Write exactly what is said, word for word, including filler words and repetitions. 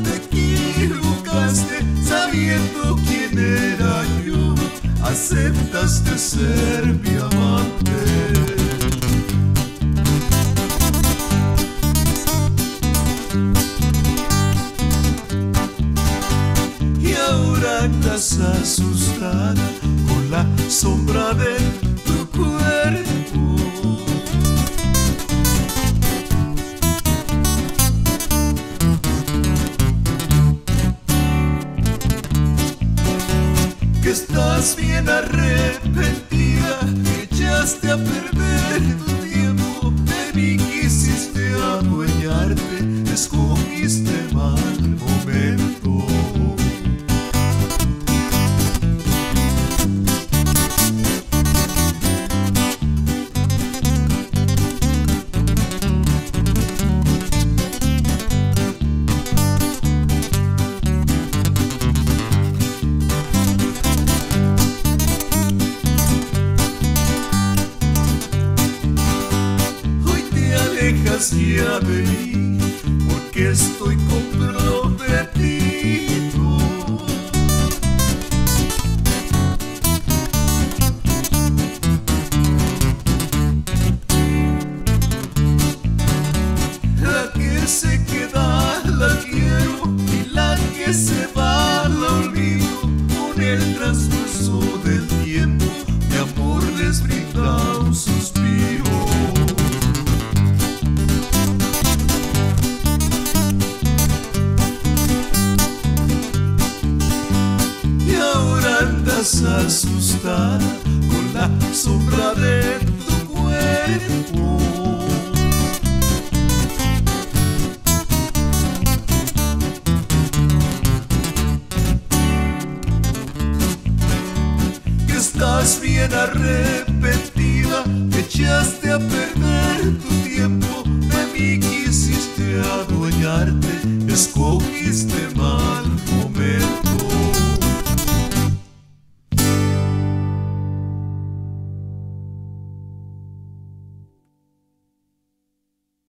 te equivocaste sabiendo quién era yo. Aceptaste ser mi amante. Y ahora andas asustada con la sombra de tu cuerpo. Que estás bien arrepentida, que echaste a perder tu tiempo, de mí quisiste adueñarte, escogiste mal momento. Ya de mí, porque estoy comprometido. La que se queda la quiero y la que se va la olvido. Con el transcurso del tiempo mi amor les brinda un suspiro. Asustada con la sombra de tu cuerpo. Que estás bien arrepentida, que echaste a perder tu tiempo, de mí quisiste adueñarte, escogiste mal.